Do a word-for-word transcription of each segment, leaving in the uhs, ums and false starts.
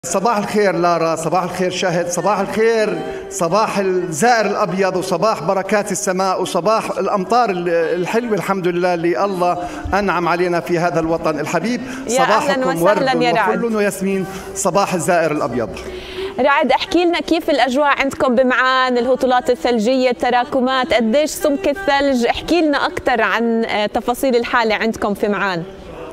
صباح الخير لارا، صباح الخير شهد، صباح الخير، صباح الزائر الأبيض، وصباح بركات السماء، وصباح الأمطار الحلوة الحمد لله اللي الله أنعم علينا في هذا الوطن الحبيب. صباحكم ورد وفل وياسمين، صباح الزائر الأبيض. رعد، احكي لنا كيف الأجواء عندكم بمعان، الهطولات الثلجية، التراكمات، قديش سمك الثلج، احكي لنا أكثر عن تفاصيل الحالة عندكم في معان.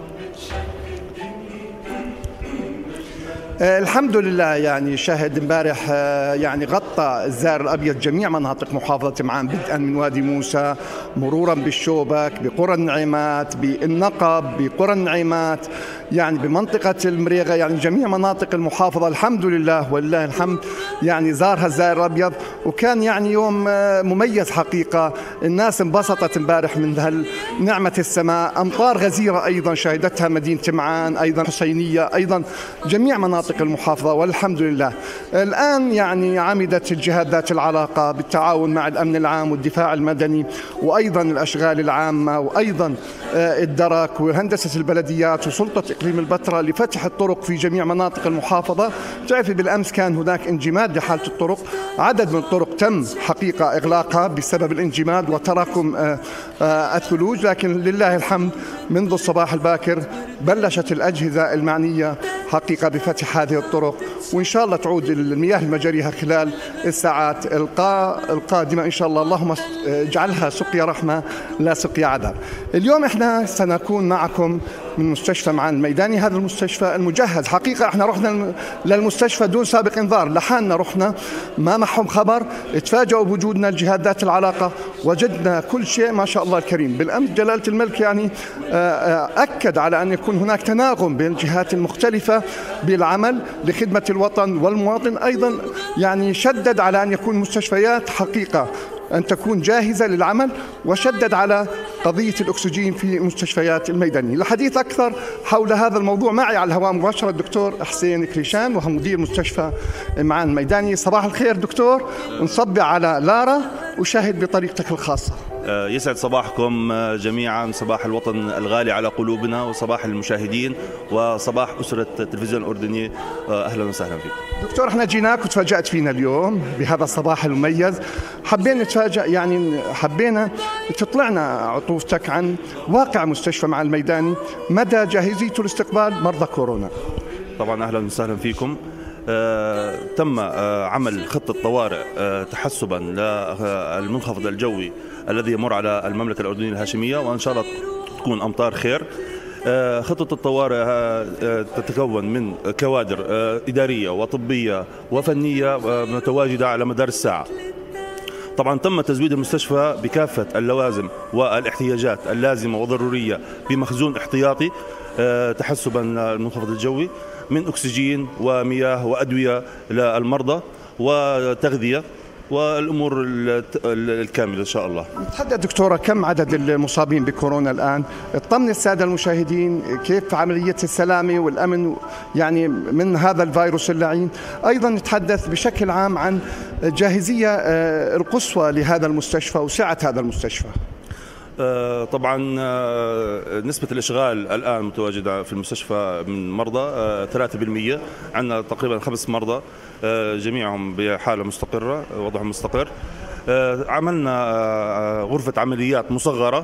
الحمد لله، يعني شاهد امبارح يعني غطى الزائر الابيض جميع مناطق محافظه معان، بدءا من وادي موسى مرورا بالشوبك، بقرى النعيمات، بالنقب، بقرى النعيمات، يعني بمنطقه المريغه، يعني جميع مناطق المحافظه الحمد لله ولله الحمد يعني زارها الزائر الابيض، وكان يعني يوم مميز حقيقه. الناس انبسطت امبارح من نعمه السماء، امطار غزيره ايضا شهدتها مدينه معان، ايضا حسينيه، ايضا جميع مناطق المحافظة والحمد لله. الآن يعني عمدت الجهات ذات العلاقة بالتعاون مع الأمن العام والدفاع المدني وأيضا الأشغال العامة وأيضا الدرك وهندسة البلديات وسلطة إقليم البتراء لفتح الطرق في جميع مناطق المحافظة. تعرفي بالأمس كان هناك انجماد لحالة الطرق، عدد من الطرق تم حقيقة إغلاقها بسبب الانجماد وتراكم الثلوج، لكن لله الحمد منذ الصباح الباكر بلشت الأجهزة المعنية حقيقة بفتح هذه الطرق، وإن شاء الله تعود المياه لمجاريها خلال الساعات القادمة إن شاء الله. اللهم اجعلها سقيا رحمة لا سقيا عذاب. اليوم احنا سنكون معكم من مستشفى معان الميداني، هذا المستشفى المجهز حقيقة. احنا رحنا للمستشفى دون سابق انذار، لحالنا رحنا ما معهم خبر، اتفاجئوا بوجودنا الجهات ذات العلاقة، وجدنا كل شيء ما شاء الله الكريم. بالأمس جلالة الملك يعني أكد على أن يكون هناك تناغم بين الجهات المختلفة بالعمل لخدمة الوطن والمواطن، أيضا يعني شدد على أن يكون مستشفيات حقيقة أن تكون جاهزة للعمل، وشدد على قضية الأكسجين في مستشفيات الميداني. لحديث أكثر حول هذا الموضوع معي على الهواء مباشرة الدكتور حسين كريشان وهو مدير مستشفى معان الميداني. صباح الخير دكتور، ونصبع على لارا وشاهد بطريقتك الخاصة. يسعد صباحكم جميعا، صباح الوطن الغالي على قلوبنا، وصباح المشاهدين، وصباح أسرة التلفزيون الأردني. أهلا وسهلا فيك دكتور. احنا جيناك وتفاجأت فينا اليوم بهذا الصباح المميز، حبينا نتفاجأ، يعني حبينا تطلعنا عطوفتك عن واقع مستشفى معان الميداني، مدى جاهزيته لاستقبال مرضى كورونا. طبعا أهلا وسهلا فيكم. آه، تم آه، عمل خطة طوارئ آه، تحسبا للمنخفض الجوي الذي يمر على المملكة الأردنية الهاشمية، وإن شاء الله تكون أمطار خير. آه، خطة الطوارئ آه، تتكون من كوادر آه، إدارية وطبية وفنية آه، متواجدة على مدار الساعة. طبعا تم تزويد المستشفى بكافة اللوازم والاحتياجات اللازمة والضرورية بمخزون احتياطي آه، تحسبا للمنخفض الجوي من أكسجين ومياه وأدوية للمرضى وتغذية والأمور الكاملة إن شاء الله. نتحدث دكتورة، كم عدد المصابين بكورونا الآن؟ اطمن السادة المشاهدين كيف عملية السلامة والأمن يعني من هذا الفيروس اللعين. أيضا نتحدث بشكل عام عن جاهزية القصوى لهذا المستشفى وسعة هذا المستشفى. طبعا نسبة الإشغال الآن متواجدة في المستشفى من مرضى ثلاثة بالمئة، عندنا تقريبا خمس مرضى جميعهم بحالة مستقرة، وضعهم مستقر. عملنا غرفة عمليات مصغرة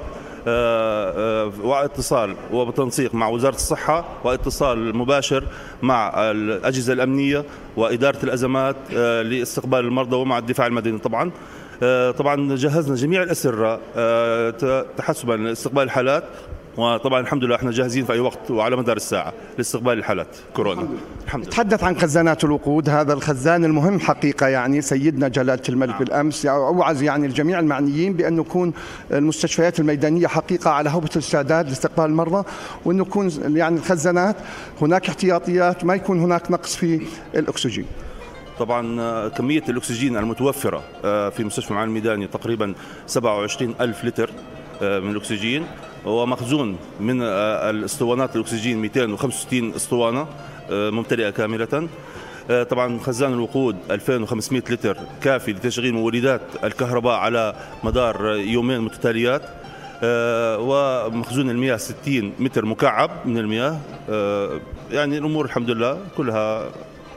واتصال وبتنسيق مع وزارة الصحة، واتصال مباشر مع الأجهزة الأمنية وإدارة الأزمات لاستقبال المرضى ومع الدفاع المدني. طبعا طبعا جهزنا جميع الأسرة تحسبا لاستقبال الحالات، وطبعا الحمد لله احنا جاهزين في اي وقت وعلى مدار الساعه لاستقبال الحالات كورونا. الحمد لله. تحدث عن خزانات الوقود، هذا الخزان المهم حقيقه، يعني سيدنا جلاله الملك بالامس اوعز يعني الجميع المعنيين بان يكون المستشفيات الميدانيه حقيقه على هوبه الاستعداد لاستقبال المرضى، وانه يكون يعني الخزانات هناك احتياطيات، ما يكون هناك نقص في الاكسجين. طبعا كمية الأكسجين المتوفرة في مستشفى معان الميداني تقريبا سبعة وعشرين ألف لتر من الأكسجين، ومخزون من الاسطوانات الأكسجين مئتين وخمسة وستين اسطوانة ممتلئة كاملة. طبعا خزان الوقود ألفين وخمسمئة لتر كافي لتشغيل مولدات الكهرباء على مدار يومين متتاليات. ومخزون المياه ستين متر مكعب من المياه. يعني الأمور الحمد لله كلها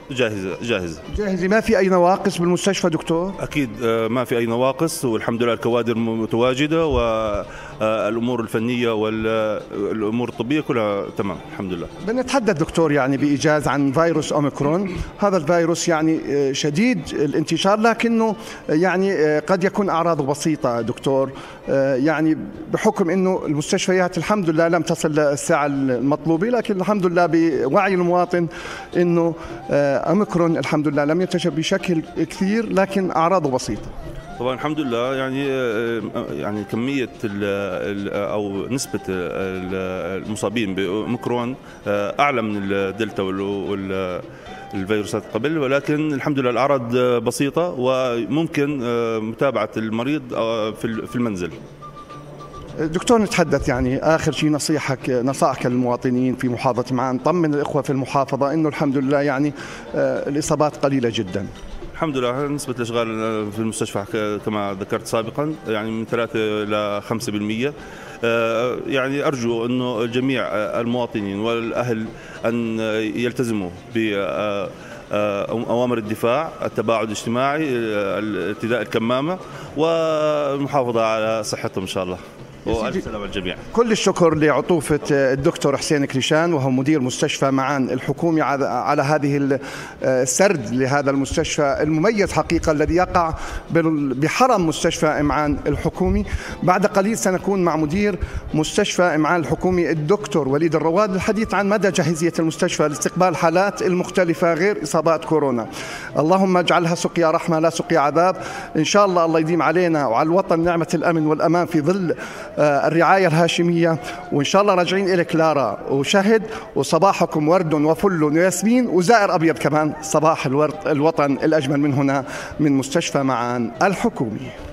جاهزة جاهزة جاهزة، ما في أي نواقص بالمستشفى دكتور؟ أكيد ما في أي نواقص، والحمد لله الكوادر متواجدة، والأمور الفنية والأمور الطبية كلها تمام الحمد لله. بنتحدث دكتور يعني بإيجاز عن فيروس أوميكرون. هذا الفيروس يعني شديد الانتشار، لكنه يعني قد يكون أعراضه بسيطة دكتور، يعني بحكم أنه المستشفيات الحمد لله لم تصل للساعة المطلوبة، لكن الحمد لله بوعي المواطن أنه أوميكرون الحمد لله لم ينتشر بشكل كثير، لكن أعراضه بسيطة. طبعا الحمد لله، يعني يعني كمية أو نسبة المصابين بأوميكرون أعلى من الدلتا والفيروسات قبل، ولكن الحمد لله الأعراض بسيطة وممكن متابعة المريض في المنزل. دكتور نتحدث يعني آخر شيء نصيحك نصائحك للمواطنين في محافظة معان. طمن الإخوة في المحافظة إنه الحمد لله يعني الإصابات قليلة جدا. الحمد لله نسبة الإشغال في المستشفى كما ذكرت سابقا يعني من ثلاثة إلى خمسة بالمئة. يعني أرجو أنه جميع المواطنين والأهل أن يلتزموا بأوامر الدفاع، التباعد الاجتماعي، ارتداء الكمامة، والمحافظة على صحتهم إن شاء الله. وألف سلامة الجميع. كل الشكر لعطوفة الدكتور حسين كريشان، وهو مدير مستشفى معان الحكومي، على هذه السرد لهذا المستشفى المميز حقيقة الذي يقع بحرم مستشفى معان الحكومي. بعد قليل سنكون مع مدير مستشفى معان الحكومي الدكتور وليد الرواد للحديث عن مدى جاهزية المستشفى لاستقبال حالات المختلفة غير إصابات كورونا. اللهم اجعلها سقيا رحمة لا سقيا عذاب. إن شاء الله الله يديم علينا وعلى الوطن نعمة الأمن والأمان في ظل الرعاية الهاشمية. وإن شاء الله راجعين إليك لارا وشهد، وصباحكم ورد وفل وياسمين وزائر أبيض كمان. صباح الورد الوطن الأجمل من هنا من مستشفى معان الحكومي.